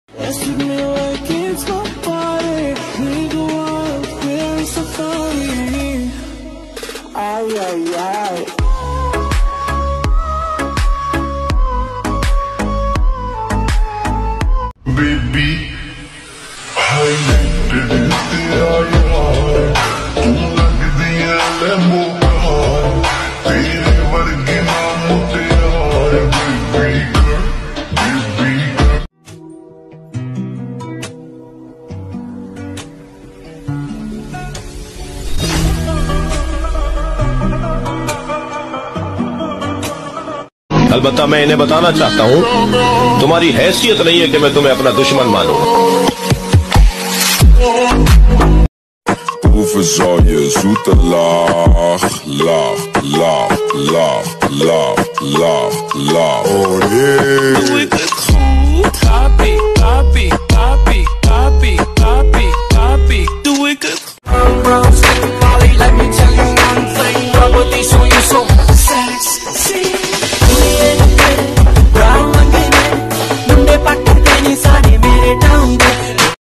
अलबत्ता मैं इन्हें बताना चाहता हूँ, तुम्हारी हैसियत नहीं है कि मैं तुम्हें अपना दुश्मन मानूं। Zoete lach, lach, lach, lach, lach, lach, lach. Oh yeah.